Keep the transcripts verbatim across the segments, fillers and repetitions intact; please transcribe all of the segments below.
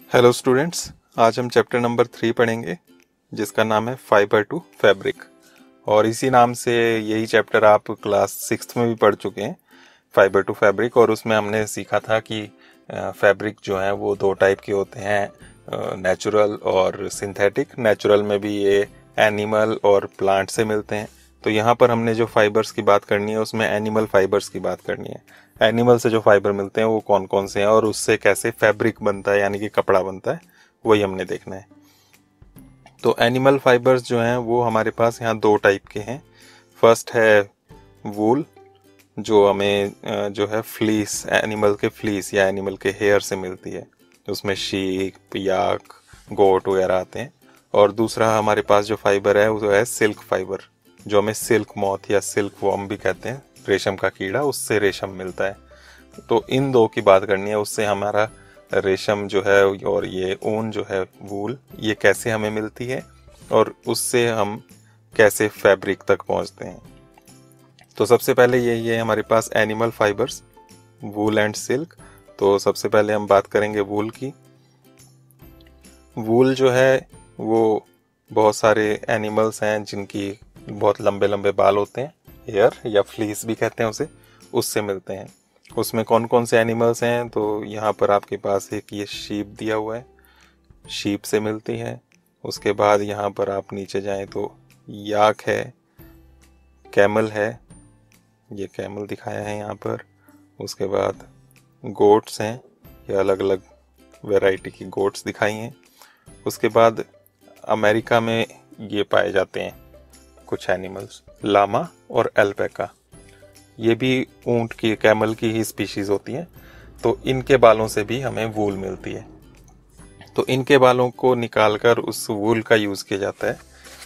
Hello students, आज हम chapter number three पढ़ेंगे जिसका नाम है फाइबर टू फैब्रिक। और इसी नाम से यही चैप्टर आप क्लास सिक्स्थ में भी पढ़ चुके हैं, फाइबर टू फैब्रिक। और उसमें हमने सीखा था कि फैब्रिक जो है वो दो टाइप के होते हैं, नेचुरल और सिंथेटिक। नेचुरल में भी ये एनिमल और प्लांट से मिलते हैं। तो यहाँ पर हमने जो फाइबर्स की बात करनी है उसमें एनिमल फाइबर्स की बात करनी है। एनिमल से जो फाइबर मिलते हैं वो कौन कौन से हैं और उससे कैसे फैब्रिक बनता है यानी कि कपड़ा बनता है, वही हमने देखना है। तो एनिमल फाइबर्स जो हैं वो हमारे पास यहाँ दो टाइप के हैं। फर्स्ट है वूल, जो हमें जो है फ्लीस, एनिमल के फ्लीस या एनिमल के हेयर से मिलती है। उसमें शीप, याक, गोट वगैरह आते हैं। और दूसरा हमारे पास जो फाइबर है वो है सिल्क फाइबर, जो हमें सिल्क मॉथ या सिल्क वॉर्म भी कहते हैं, रेशम का कीड़ा, उससे रेशम मिलता है। तो इन दो की बात करनी है, उससे हमारा रेशम जो है और ये ऊन जो है वूल, ये कैसे हमें मिलती है और उससे हम कैसे फैब्रिक तक पहुंचते हैं। तो सबसे पहले ये ये हमारे पास animal fibres, wool and silk. तो सबसे पहले हम बात करेंगे वूल की। वूल जो है वो बहुत सारे एनिमल्स हैं जिनकी बहुत लंबे लंबे बाल होते हैं, हेयर या फ्लीस भी कहते हैं उसे, उससे मिलते हैं। उसमें कौन कौन से एनिमल्स हैं, तो यहाँ पर आपके पास एक ये शीप दिया हुआ है, शीप से मिलती है। उसके बाद यहाँ पर आप नीचे जाएं तो याक है, कैमल है, ये कैमल दिखाया है यहाँ पर। उसके बाद गोट्स हैं, ये अलग अलग वैरायटी की गोट्स दिखाई हैं। उसके बाद अमेरिका में ये पाए जाते हैं कुछ एनिमल्स, लामा और अल्पैका। ये भी ऊंट की, कैमल की ही स्पीशीज होती हैं। तो इनके बालों से भी हमें वूल मिलती है। तो इनके बालों को निकालकर उस वूल का यूज़ किया जाता है।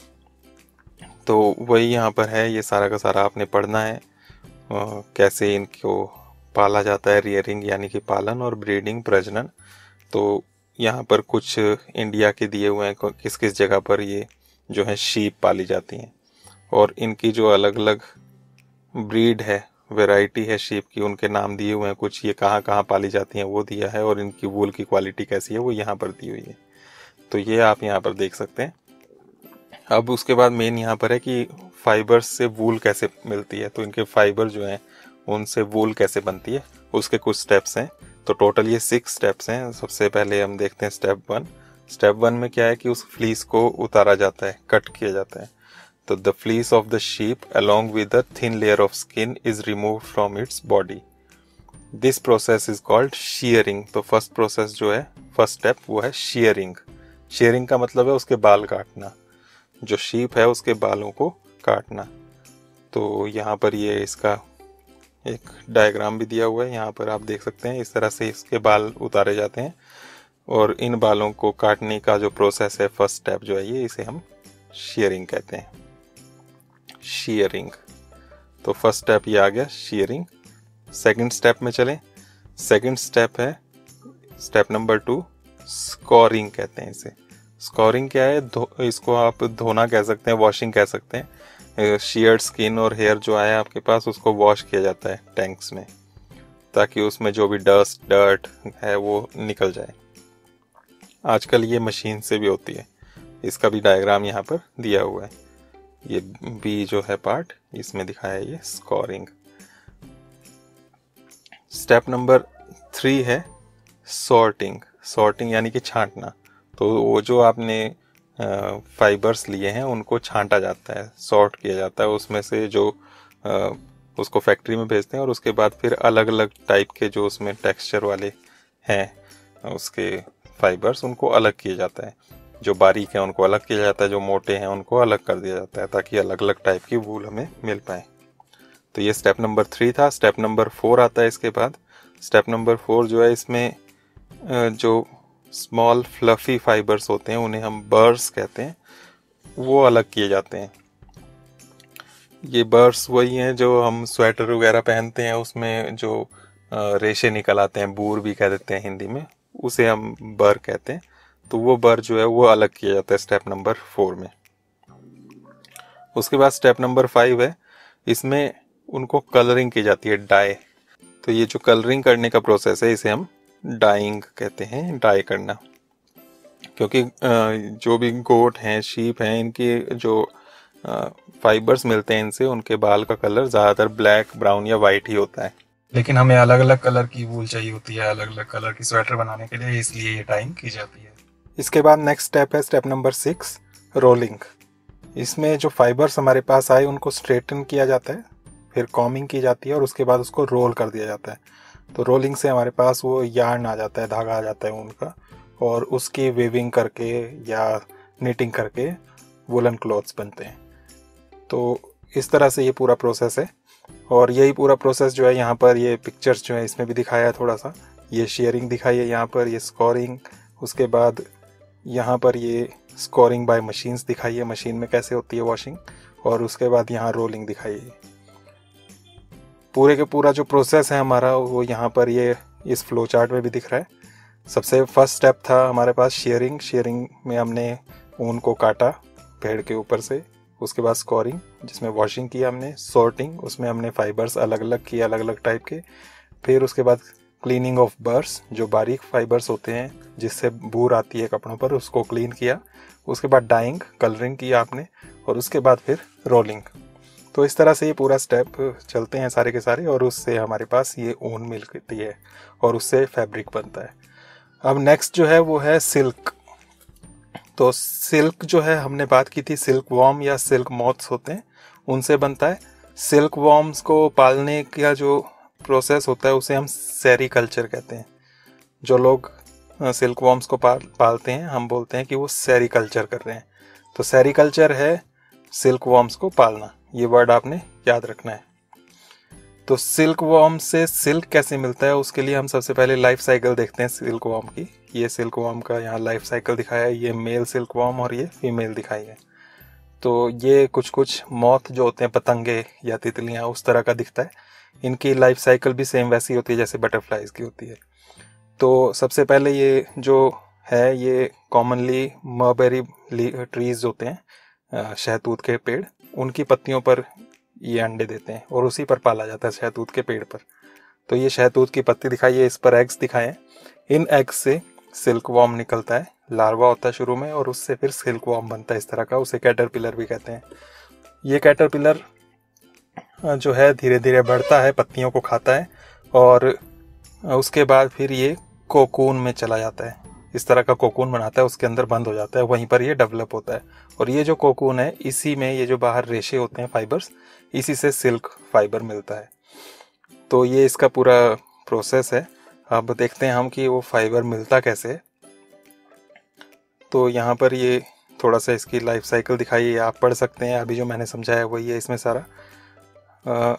तो वही यहाँ पर है, ये सारा का सारा आपने पढ़ना है। आ, कैसे इनको पाला जाता है, रियरिंग यानी कि पालन, और ब्रीडिंग, प्रजनन। तो यहाँ पर कुछ इंडिया के दिए हुए हैं किस किस जगह पर ये जो है शीप पाली जाती हैं, और इनकी जो अलग अलग ब्रीड है, वैरायटी है शीप की, उनके नाम दिए हुए हैं कुछ। ये कहाँ कहाँ पाली जाती हैं वो दिया है, और इनकी वूल की क्वालिटी कैसी है वो यहाँ पर दी हुई है। तो ये आप यहाँ पर देख सकते हैं। अब उसके बाद मेन यहाँ पर है कि फाइबर्स से वूल कैसे मिलती है। तो इनके फाइबर जो हैं उनसे वूल कैसे बनती है, उसके कुछ स्टेप्स हैं। तो टोटल ये सिक्स स्टेप्स हैं। सबसे पहले हम देखते हैं स्टेप वन। स्टेप वन में क्या है कि उस फ्लीस को उतारा जाता है, कट किया जाता है। तो the fleece of the sheep along with a thin layer of skin is removed from its body. This process is called shearing. तो फर्स्ट प्रोसेस जो है, फर्स्ट स्टेप, वो है shearing. shearing का मतलब है उसके बाल काटना, जो शीप है उसके बालों को काटना। तो यहाँ पर ये इसका एक डायग्राम भी दिया हुआ है, यहाँ पर आप देख सकते हैं। इस तरह से इसके बाल उतारे जाते हैं, और इन बालों को काटने का जो प्रोसेस है, फर्स्ट स्टेप जो है ये, इसे हम shearing कहते हैं, shearing। तो फर्स्ट स्टेप ये आ गया, shearing। सेकंड स्टेप में चलें। सेकंड स्टेप है स्टेप नंबर टू, स्कोरिंग कहते हैं इसे। स्कोरिंग क्या है, धो, इसको आप धोना कह सकते हैं, वॉशिंग कह सकते हैं। sheared स्किन और हेयर जो आया आपके पास, उसको वॉश किया जाता है टैंक्स में, ताकि उसमें जो भी डस्ट, डर्ट है वो निकल जाए। आजकल ये मशीन से भी होती है, इसका भी डायग्राम यहाँ पर दिया हुआ है। ये बी जो है पार्ट, इसमें दिखाया है ये स्कोरिंग। स्टेप नंबर थ्री है सॉर्टिंग। सॉर्टिंग यानी कि छांटना। तो वो जो आपने फाइबर्स लिए हैं उनको छांटा जाता है, सॉर्ट किया जाता है। उसमें से जो आ, उसको फैक्ट्री में भेजते हैं, और उसके बाद फिर अलग अलग टाइप के जो उसमें टेक्सचर वाले हैं उसके फाइबर्स, उनको अलग किया जाता है। जो बारीक है उनको अलग किया जाता है, जो मोटे हैं उनको अलग कर दिया जाता है, ताकि अलग अलग टाइप की वूल हमें मिल पाए। तो ये स्टेप नंबर थ्री था। स्टेप नंबर फोर आता है इसके बाद। स्टेप नंबर फोर जो है, इसमें जो स्मॉल फ्लफी फाइबर्स होते हैं उन्हें हम बर्स कहते हैं, वो अलग किए जाते हैं। ये बर्स वही हैं जो हम स्वेटर वगैरह पहनते हैं, उसमें जो रेशे निकल आते हैं, बूर भी कह देते हैं हिंदी में, उसे हम बर कहते हैं। तो वो बर जो है वो अलग किया जाता है स्टेप नंबर फोर में। उसके बाद स्टेप नंबर फाइव है, इसमें उनको कलरिंग की जाती है, डाई। तो ये जो कलरिंग करने का प्रोसेस है इसे हम डाइंग कहते हैं, डाई करना। क्योंकि जो भी गोट हैं, शीप हैं, इनके जो फाइबर्स मिलते हैं इनसे, उनके बाल का कलर ज़्यादातर ब्लैक, ब्राउन या वाइट ही होता है। लेकिन हमें अलग अलग कलर की वूल चाहिए होती है अलग अलग कलर की स्वेटर बनाने के लिए, इसलिए ये टाइम की जाती है। इसके बाद नेक्स्ट स्टेप है स्टेप नंबर सिक्स, रोलिंग। इसमें जो फाइबर्स हमारे पास आए उनको स्ट्रेटन किया जाता है, फिर कॉमिंग की जाती है और उसके बाद उसको रोल कर दिया जाता है। तो रोलिंग से हमारे पास वो यार्न आ जाता है, धागा आ जाता है उनका, और उसकी वेविंग करके या निटिंग करके वुलन क्लॉथ्स बनते हैं। तो इस तरह से ये पूरा प्रोसेस है। और यही पूरा प्रोसेस जो है यहाँ पर ये पिक्चर्स जो है इसमें भी दिखाया है थोड़ा सा। ये शेयरिंग दिखाई है यहाँ पर, ये स्कोरिंग, उसके बाद यहाँ पर ये स्कोरिंग बाय मशीन्स दिखाई है, मशीन में कैसे होती है वॉशिंग, और उसके बाद यहाँ रोलिंग दिखाई है। पूरे के पूरा जो प्रोसेस है हमारा वो यहाँ पर ये इस फ्लो चार्ट में भी दिख रहा है। सबसे फर्स्ट स्टेप था हमारे पास शेयरिंग। शेयरिंग में हमने ऊन को काटा पेड़ के ऊपर से। उसके बाद स्कोरिंग जिसमें वॉशिंग किया हमने। सॉर्टिंग उसमें हमने फाइबर्स अलग अलग किए, अलग अलग टाइप के। फिर उसके बाद क्लीनिंग ऑफ बर्स, जो बारीक फाइबर्स होते हैं जिससे बूर आती है कपड़ों पर, उसको क्लीन किया। उसके बाद डाइंग, कलरिंग किया आपने, और उसके बाद फिर रोलिंग। तो इस तरह से ये पूरा स्टेप चलते हैं सारे के सारे, और उससे हमारे पास ये ऊन मिलती है और उससे फैब्रिक बनता है। अब नेक्स्ट जो है वो है सिल्क। तो सिल्क जो है हमने बात की थी, सिल्क वॉर्म या सिल्क मॉथ्स होते हैं, उनसे बनता है। सिल्क वॉर्म्स को पालने का जो प्रोसेस होता है उसे हम सेरीकल्चर कहते हैं। जो लोग सिल्क वॉर्म्स को पाल पालते हैं हम बोलते हैं कि वो सेरीकल्चर कर रहे हैं। तो सेरीकल्चर है सिल्क वॉर्म्स को पालना, ये वर्ड आपने याद रखना है। तो सिल्क वॉर्म से सिल्क कैसे मिलता है उसके लिए हम सबसे पहले लाइफ साइकिल देखते हैं सिल्क वॉर्म की। ये सिल्क वॉर्म का यहाँ लाइफ साइकिल दिखाया है, ये मेल सिल्क वॉर्म और ये फीमेल दिखाई है। तो ये कुछ कुछ मॉथ जो होते हैं, पतंगे या तितलियाँ, उस तरह का दिखता है। इनकी लाइफ साइकिल भी सेम वैसी होती है जैसे बटरफ्लाइज की होती है। तो सबसे पहले ये जो है ये कॉमनली मलबेरी ट्रीज होते हैं, शहतूत के पेड़, उनकी पत्तियों पर ये अंडे देते हैं और उसी पर पाला जाता है, शहतूत के पेड़ पर। तो ये शहतूत की पत्ती दिखाई है, इस पर एग्स दिखाए हैं। इन एग्स से सिल्क वॉर्म निकलता है, लार्वा होता है शुरू में, और उससे फिर सिल्क वॉर्म बनता है इस तरह का। उसे कैटरपिलर भी कहते हैं। ये कैटरपिलर जो है धीरे धीरे बढ़ता है, पत्तियों को खाता है, और उसके बाद फिर ये कोकून में चला जाता है। इस तरह का कोकून बनाता है, उसके अंदर बंद हो जाता है, वहीं पर ये डेवलप होता है। और ये जो कोकून है, इसी में ये जो बाहर रेशे होते हैं फाइबर्स, इसी से सिल्क फाइबर मिलता है। तो ये इसका पूरा प्रोसेस है। अब देखते हैं हम कि वो फाइबर मिलता कैसे है। तो यहाँ पर ये थोड़ा सा इसकी लाइफ साइकिल दिखाई है, आप पढ़ सकते हैं। अभी जो मैंने समझाया वही है इसमें सारा। आ,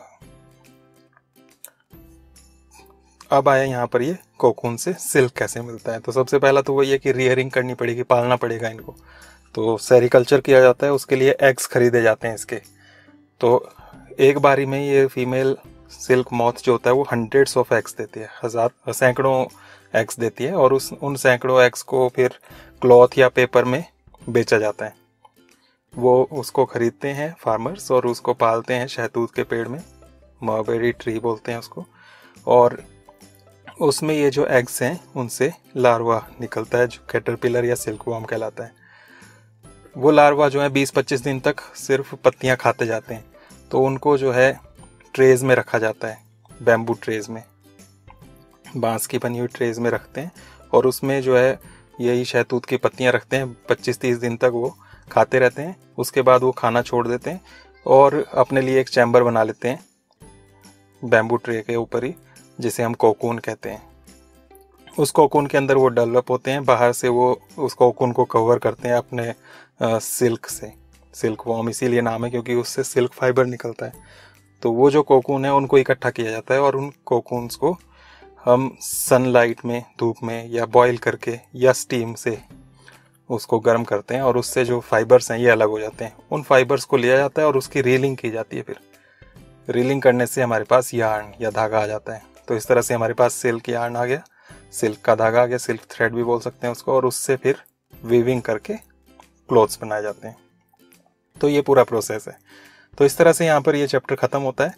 अब आया यहाँ पर ये कोकून से सिल्क कैसे मिलता है। तो सबसे पहला तो वही है कि रियरिंग करनी पड़ेगी, पालना पड़ेगा इनको। तो सेरिकल्चर किया जाता है, उसके लिए एग्स खरीदे जाते हैं इसके। तो एक बारी में ये फीमेल सिल्क मॉथ जो होता है वो हंड्रेड्स ऑफ एग्स देती है, हज़ार सैकड़ों एग्स देती है, और उस उन सैकड़ों एग्स को फिर क्लॉथ या पेपर में बेचा जाता है। वो उसको खरीदते हैं फार्मर्स और उसको पालते हैं शहतूत के पेड़ में, मलबेरी ट्री बोलते हैं उसको। और उसमें ये जो एग्स हैं उनसे लार्वा निकलता है जो कैटरपिलर या सिल्क वॉर्म कहलाता है। वो लार्वा जो है बीस पच्चीस दिन तक सिर्फ पत्तियां खाते जाते हैं। तो उनको जो है ट्रेज में रखा जाता है, बैम्बू ट्रेज में, बांस की बनी हुई ट्रेज में रखते हैं, और उसमें जो है यही शहतूत की पत्तियां रखते हैं। पच्चीस तीस दिन तक वो खाते रहते हैं। उसके बाद वो खाना छोड़ देते हैं और अपने लिए एक चैम्बर बना लेते हैं बैम्बू ट्रे के ऊपर ही, जिसे हम कोकून कहते हैं। उस कोकून के अंदर वो डेवलप होते हैं, बाहर से वो उस कोकून को कवर करते हैं अपने आ, सिल्क से। सिल्क वॉर्म इसीलिए नाम है क्योंकि उससे सिल्क फाइबर निकलता है। तो वो जो कोकून है उनको इकट्ठा किया जाता है, और उन कोकून्स को हम सनलाइट में, धूप में, या बॉईल करके या स्टीम से उसको गर्म करते हैं, और उससे जो फाइबर्स हैं ये अलग हो जाते हैं। उन फाइबर्स को लिया जाता है और उसकी रीलिंग की जाती है। फिर रीलिंग करने से हमारे पास यार्न या धागा आ जाता है। तो इस तरह से हमारे पास सिल्क यार्न आ गया, सिल्क का धागा आ गया, सिल्क थ्रेड भी बोल सकते हैं उसको, और उससे फिर वीविंग करके क्लोथ्स बनाए जाते हैं। तो ये पूरा प्रोसेस है। तो इस तरह से यहाँ पर ये चैप्टर ख़त्म होता है।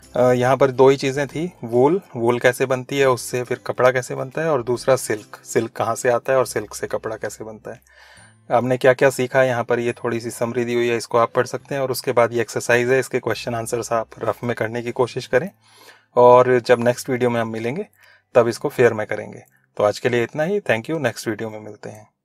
यहाँ पर दो ही चीज़ें थी, वूल वूल कैसे बनती है, उससे फिर कपड़ा कैसे बनता है, और दूसरा सिल्क सिल्क कहाँ से आता है और सिल्क से कपड़ा कैसे बनता है। आपने क्या क्या सीखा यहाँ पर, ये थोड़ी सी समरी दी हुई है, इसको आप पढ़ सकते हैं। और उसके बाद ये एक्सरसाइज है, इसके क्वेश्चन आंसर्स आप रफ में करने की कोशिश करें, और जब नेक्स्ट वीडियो में हम मिलेंगे तब इसको फेयर में करेंगे। तो आज के लिए इतना ही, थैंक यू, नेक्स्ट वीडियो में मिलते हैं।